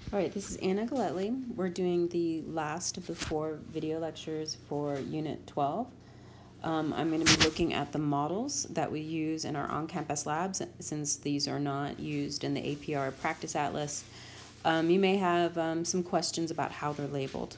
All right, this is Anna Galetli. We're doing the last of the 4 video lectures for Unit 12. I'm going to be looking at the models that we use in our on-campus labs, since these are not used in the A&PI Practice Atlas. You may have some questions about how they're labeled.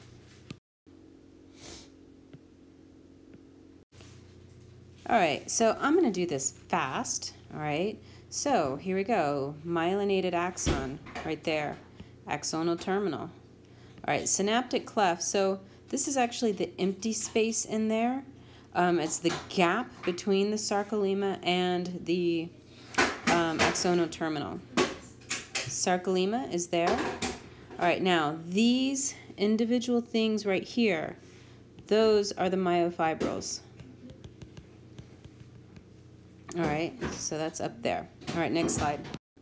All right, so I'm going to do this fast, all right? So here we go, myelinated axon right there. Axonal terminal. All right, synaptic cleft. So this is actually the empty space in there. It's the gap between the sarcolemma and the axonal terminal. Sarcolemma is there. All right, now these individual things right here, those are the myofibrils. All right, so that's up there. All right, next slide.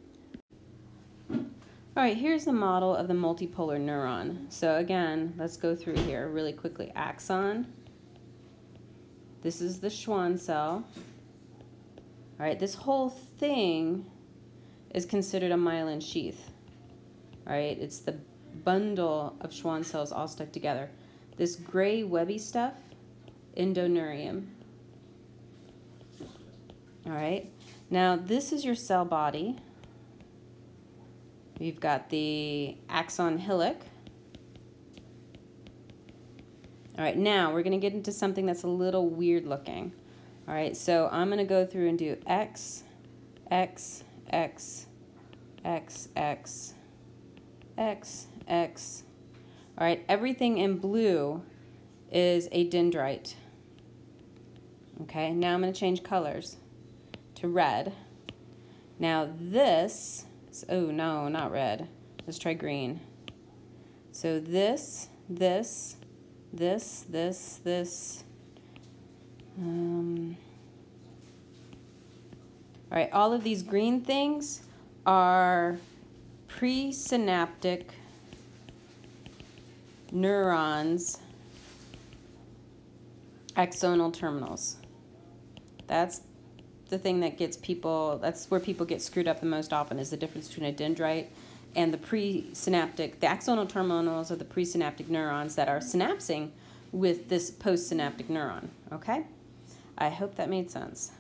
All right, here's the model of the multipolar neuron. So again, let's go through here really quickly. Axon. This is the Schwann cell. All right, this whole thing is considered a myelin sheath. All right, it's the bundle of Schwann cells all stuck together. This gray webby stuff, endoneurium. All right, now this is your cell body. We've got the axon hillock. All right, now we're going to get into something that's a little weird looking. All right, so I'm going to go through and do X, X, X, X, X, X, X. All right, everything in blue is a dendrite. Okay, now I'm going to change colors to red. Now this... oh, no, not red. Let's try green. So this. All right, all of these green things are presynaptic neurons, axonal terminals. That's the thing that gets people, that's where people get screwed up the most often, is the difference between a dendrite and the presynaptic. The axonal terminals are the presynaptic neurons that are synapsing with this postsynaptic neuron, okay? I hope that made sense.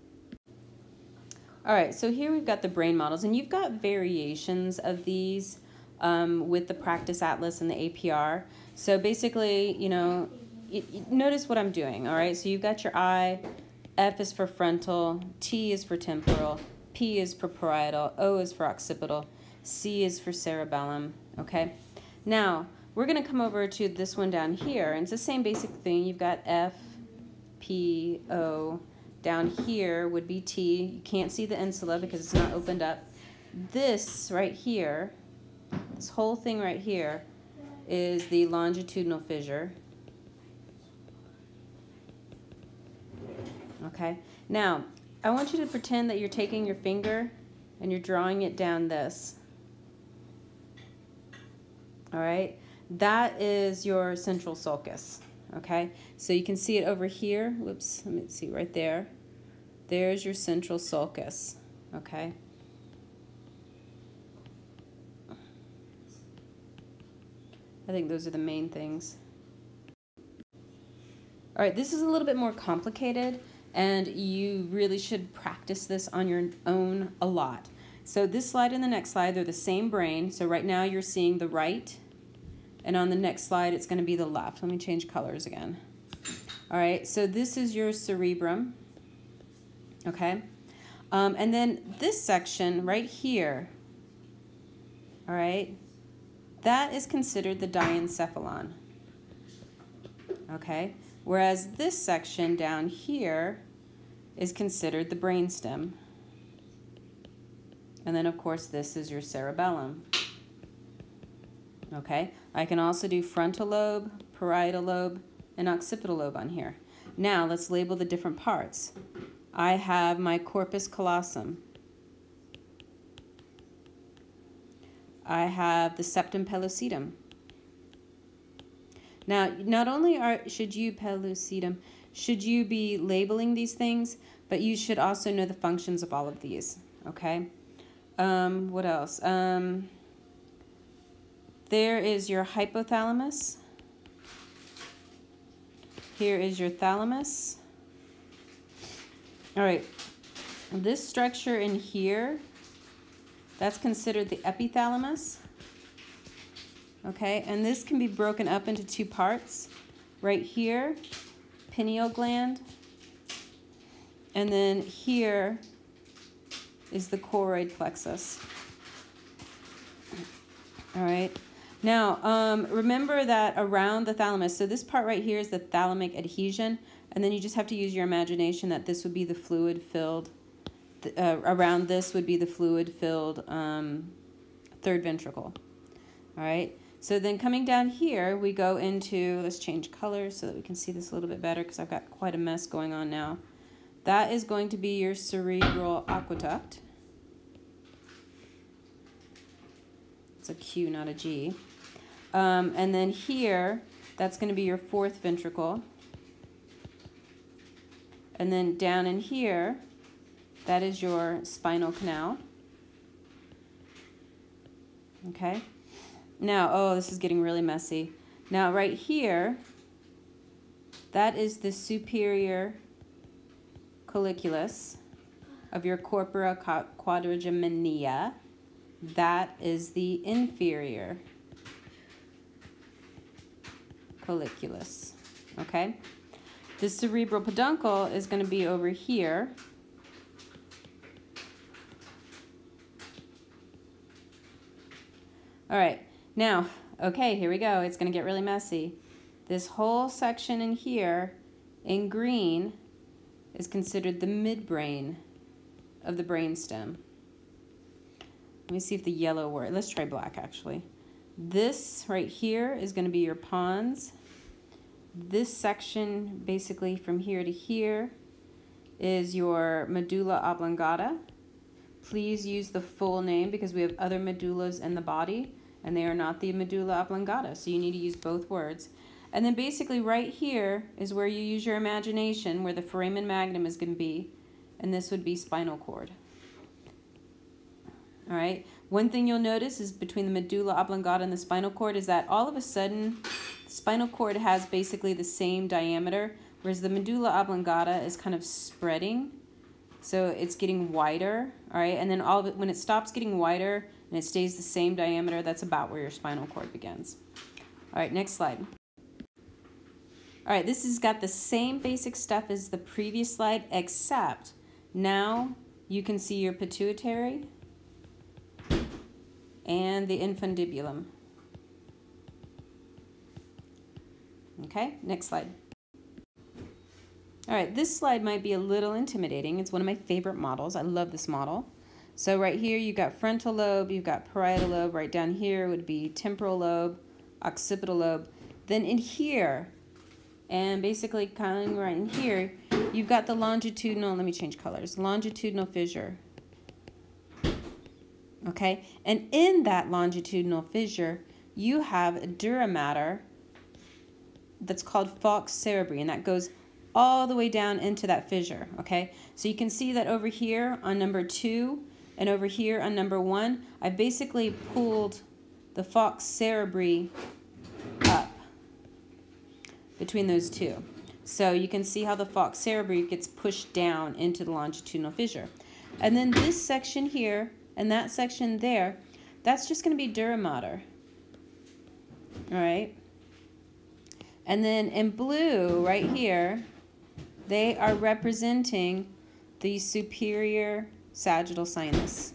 All right, so here we've got the brain models, and you've got variations of these with the Practice Atlas and the A&PI. So basically, you know, notice what I'm doing, all right? So you've got your eye. F is for frontal, T is for temporal, P is for parietal, O is for occipital, C is for cerebellum, okay? Now, we're going to come over to this one down here, and it's the same basic thing. You've got F, P, O. Down here would be T. You can't see the insula because it's not opened up. This right here, this whole thing right here, is the longitudinal fissure. Okay, now I want you to pretend that you're taking your finger and you're drawing it down this. All right, that is your central sulcus. Okay, so you can see it over here. Whoops, let me see right there. There's your central sulcus. Okay. I think those are the main things. All right, this is a little bit more complicated, and you really should practice this on your own a lot. So this slide and the next slide, they're the same brain. So right now you're seeing the right, and on the next slide it's going to be the left. Let me change colors again. All right, so this is your cerebrum, okay? And then this section right here, all right, that is considered the diencephalon, okay? Whereas this section down here is considered the brainstem. And then, of course, this is your cerebellum. Okay, I can also do frontal lobe, parietal lobe, and occipital lobe on here. Now, let's label the different parts. I have my corpus callosum. I have the septum pellucidum. Now, not only should you be labeling these things, but you should also know the functions of all of these, okay? What else? There is your hypothalamus. Here is your thalamus. All right, this structure in here, that's considered the epithalamus. Okay, and this can be broken up into two parts. Right here, pineal gland, and then here is the choroid plexus. All right. Now, remember that around the thalamus, so this part right here is the thalamic adhesion, and then you just have to use your imagination that this would be the fluid-filled, around this would be the fluid-filled third ventricle. All right. So then coming down here, we go into, let's change colors so that we can see this a little bit better because I've got quite a mess going on now. That is going to be your cerebral aqueduct. It's a Q, not a G. And then here, that's going to be your fourth ventricle. And then down in here, that is your spinal canal. Okay. Now, oh, this is getting really messy. Now, right here, that is the superior colliculus of your corpora quadrigeminea. That is the inferior colliculus. Okay? The cerebral peduncle is going to be over here. All right. Now, okay, here we go. It's going to get really messy. This whole section in here, in green, is considered the midbrain of the brainstem. Let me see if the yellow word, let's try black actually. This right here is going to be your pons. This section, basically from here to here, is your medulla oblongata. Please use the full name because we have other medullas in the body, and they are not the medulla oblongata, so you need to use both words. And then basically right here is where you use your imagination, where the foramen magnum is going to be, and this would be spinal cord. All right. One thing you'll notice is between the medulla oblongata and the spinal cord is that all of a sudden, the spinal cord has basically the same diameter, whereas the medulla oblongata is kind of spreading, so it's getting wider. All right, and then all of it, when it stops getting wider and it stays the same diameter, that's about where your spinal cord begins. All right, next slide. All right, this has got the same basic stuff as the previous slide, except now you can see your pituitary and the infundibulum. Okay, next slide. All right, this slide might be a little intimidating. It's one of my favorite models. I love this model. So right here, you've got frontal lobe, you've got parietal lobe. Right down here would be temporal lobe, occipital lobe. Then in here, and basically kind of right in here, you've got the longitudinal, let me change colors, longitudinal fissure. Okay, and in that longitudinal fissure, you have a dura mater that's called falx cerebri, and that goes all the way down into that fissure. Okay, so you can see that over here on number 2 and over here on number 1, I basically pulled the falx cerebri up between those two. So you can see how the falx cerebri gets pushed down into the longitudinal fissure. And then this section here and that section there, that's just going to be dura mater. All right. And then in blue right here, they are representing the superior sagittal sinus.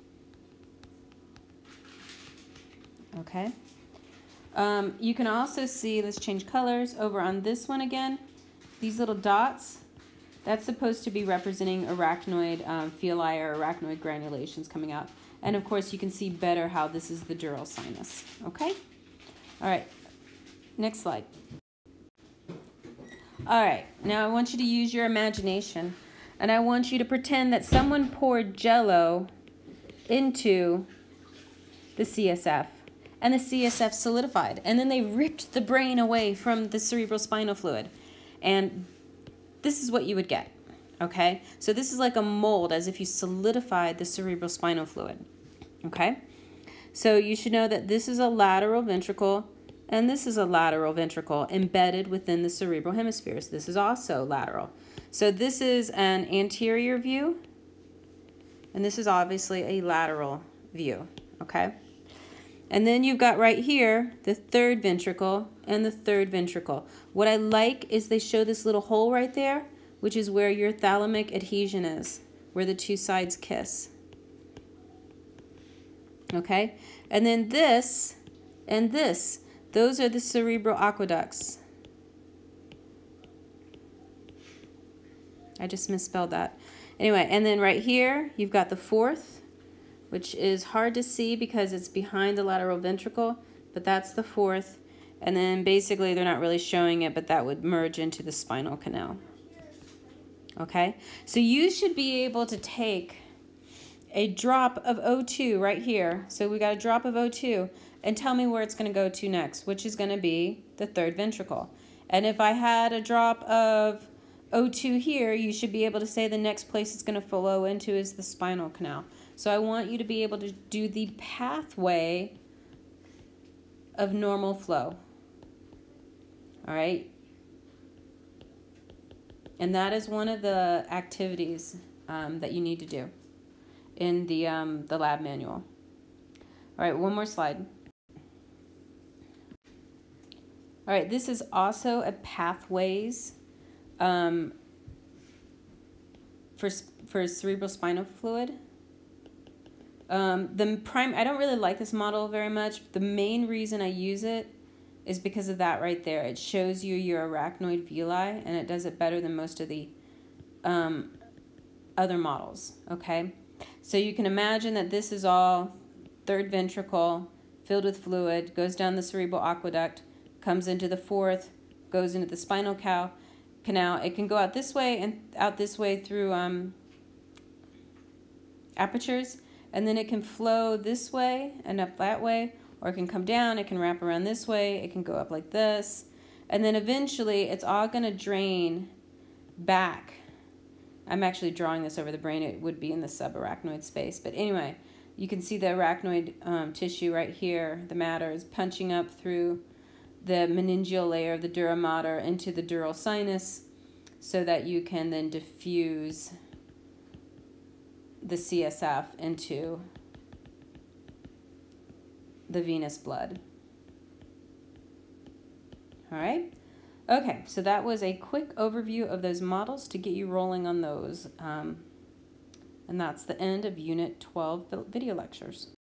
Okay. You can also see, let's change colors, over on this one again, these little dots, that's supposed to be representing arachnoid fili or arachnoid granulations coming out. And of course you can see better how this is the dural sinus. Okay? All right, next slide. All right, now I want you to use your imagination, and I want you to pretend that someone poured Jell-O into the CSF, and the CSF solidified, and then they ripped the brain away from the cerebrospinal fluid, and this is what you would get. Okay, so this is like a mold, as if you solidified the cerebrospinal fluid. Okay, So you should know that this is a lateral ventricle and this is a lateral ventricle embedded within the cerebral hemispheres. This is also lateral. So this is an anterior view, and this is obviously a lateral view, okay? And then you've got right here the third ventricle and the third ventricle. What I like is they show this little hole right there, which is where your thalamic adhesion is, where the two sides kiss. Okay? And then this and this, those are the cerebral aqueducts. I just misspelled that. Anyway, and then right here, you've got the fourth, which is hard to see because it's behind the lateral ventricle, but that's the fourth. And then basically they're not really showing it, but that would merge into the spinal canal. Okay? So you should be able to take a drop of O2 right here. So we got a drop of O2 and tell me where it's going to go to next, which is going to be the third ventricle. And if I had a drop of O2 here, you should be able to say the next place it's going to flow into is the spinal canal. So I want you to be able to do the pathway of normal flow. All right? And that is one of the activities that you need to do in the lab manual. All right, one more slide. All right, this is also a pathways for cerebral spinal fluid. I don't really like this model very much. The main reason I use it is because of that right there. It shows you your arachnoid villi, and it does it better than most of the other models, okay? So you can imagine that this is all third ventricle, filled with fluid, goes down the cerebral aqueduct, comes into the fourth, goes into the spinal canal. It can go out this way and out this way through apertures, and then it can flow this way and up that way, or it can come down, it can wrap around this way, it can go up like this, and then eventually it's all going to drain back. I'm actually drawing this over the brain. It would be in the subarachnoid space, but anyway, you can see the arachnoid tissue right here. The matter is punching up through the meningeal layer of the dura mater into the dural sinus so that you can then diffuse the CSF into the venous blood. All right? Okay, so that was a quick overview of those models to get you rolling on those. And that's the end of Unit 12 video lectures.